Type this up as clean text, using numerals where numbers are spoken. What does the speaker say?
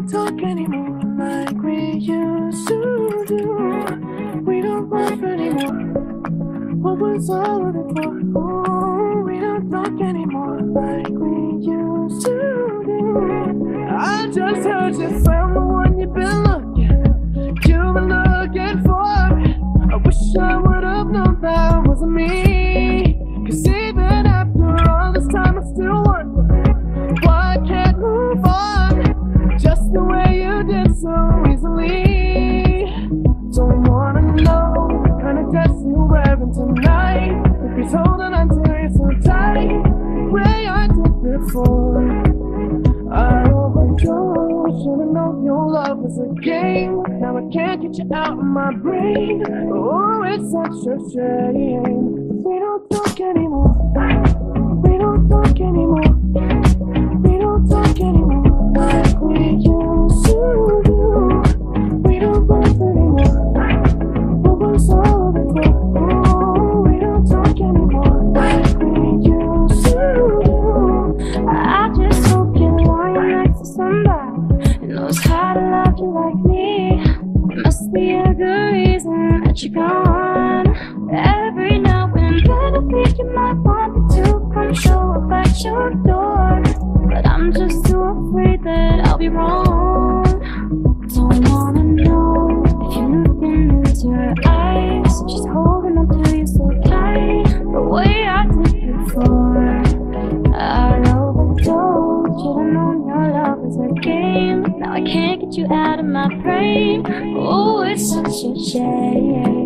don't talk anymore like we used to do. We don't laugh anymore. What was all of it for? Oh, we don't talk anymore like we used to do. I just heard you found the one you've been looking for. I wish I would have known that wasn't me. 'Cause even after all this time I still wonder why I can't move on just the way you did so easily. Don't wanna know what kind of dress you're wearing tonight, if he's holding on to you so tight the way I did before. I overdosed, should've known your love was a game. Now I can't get you out of my brain. Oh, it's such a shame. We don't talk anymore. We don't talk anymore. We don't talk anymore like we used to do. We don't laugh anymore. What was all of it for? Oh, we don't talk anymore like we used to do. I just hope you're lying next to somebody who knows how to love you like me. There must be a good reason that you're gone. Every now and then I think you might want me to come show up at your door, but I'm just too afraid that I'll be wrong. Don't wanna know if you're looking into her eyes, if she's holding on to you so tight the way I did before. I overdosed, should've known your love was a game. Now I can't get you out of my brain. Oh, it's such a shame.